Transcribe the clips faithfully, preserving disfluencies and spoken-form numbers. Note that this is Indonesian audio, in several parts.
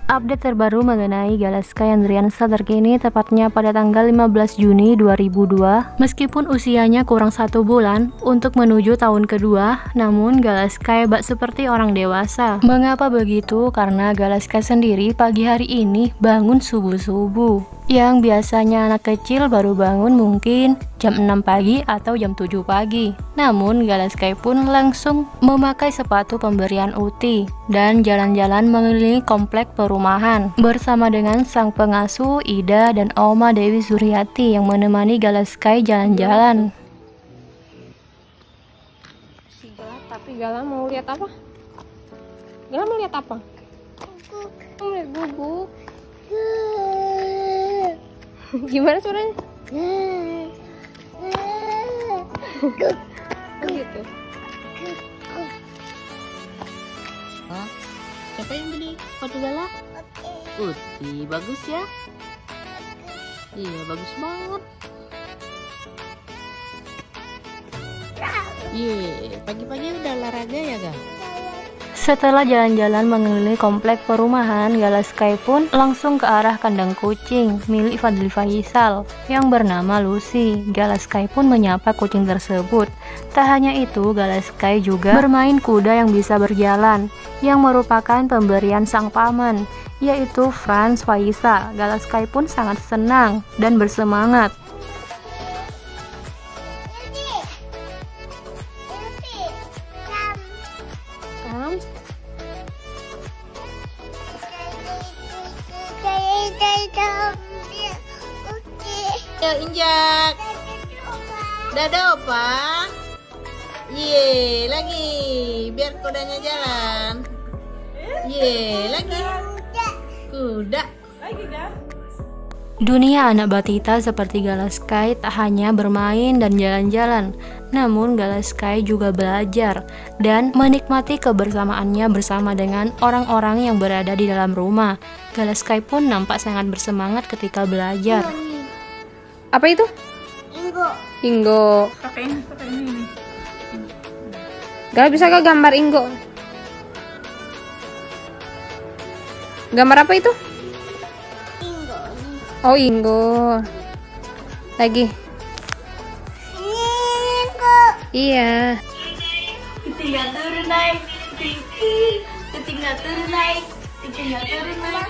Update terbaru mengenai Galaskay Andriansyah terkini tepatnya pada tanggal lima belas Juni dua ribu dua. Meskipun usianya kurang satu bulan untuk menuju tahun kedua, namun Galaskay bak seperti orang dewasa. Mengapa begitu? Karena Galaskay sendiri pagi hari ini bangun subuh-subuh. Yang biasanya anak kecil baru bangun mungkin jam enam pagi atau jam tujuh pagi. Namun Galaskay pun langsung memakai sepatu pemberian U T I dan jalan-jalan mengelilingi komplek perumahan bersama dengan sang pengasuh Ida dan Oma Dewi Suryati yang menemani Galaskay jalan-jalan. Si Gala, tapi Gala mau lihat apa? Gala mau lihat apa? Mau lihat guguk. Gimana suaranya? Gitu. Hah? Siapa yang beli sepatu Gala? Uti, bagus ya? Iya, bagus banget. Iya, pagi-pagi udah olahraga ya, Gal? Setelah jalan-jalan mengelilingi komplek perumahan, Galaskay pun langsung ke arah kandang kucing milik Fadly Faisal yang bernama Lucy. Galaskay pun menyapa kucing tersebut. Tak hanya itu, Galaskay juga bermain kuda yang bisa berjalan, yang merupakan pemberian sang paman, yaitu Frans Faisal. Galaskay pun sangat senang dan bersemangat. Ayo injak. Dadah opa. Ye, lagi. Biar kudanya jalan. Ye, lagi. Kuda. Dunia anak batita seperti Galaskay tak hanya bermain dan jalan-jalan, namun Galaskay juga belajar dan menikmati kebersamaannya bersama dengan orang-orang yang berada di dalam rumah. Galaskay pun nampak sangat bersemangat ketika belajar. Apa itu? Inggo. Inggo. Pakai ini, pakai ini. Gak bisa gak gambar Inggo? Gambar apa itu? Inggo. Oh, Inggo. Lagi. Inggo. Iya. Tinggal turun naik. Tinggal turun naik. Tinggal turun naik.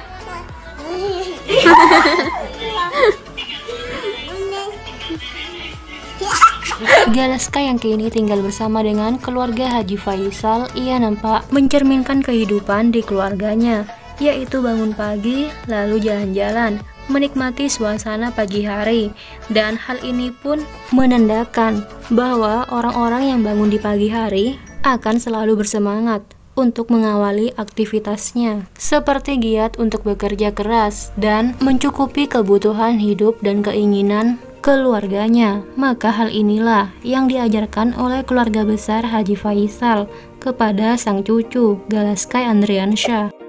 Galaskay yang kini tinggal bersama dengan keluarga Haji Faisal, ia nampak mencerminkan kehidupan di keluarganya, yaitu bangun pagi lalu jalan-jalan, menikmati suasana pagi hari, dan hal ini pun menandakan bahwa orang-orang yang bangun di pagi hari akan selalu bersemangat untuk mengawali aktivitasnya, seperti giat untuk bekerja keras dan mencukupi kebutuhan hidup dan keinginan keluarganya. Maka hal inilah yang diajarkan oleh keluarga besar Haji Faisal kepada sang cucu Galaskay Andriansyah.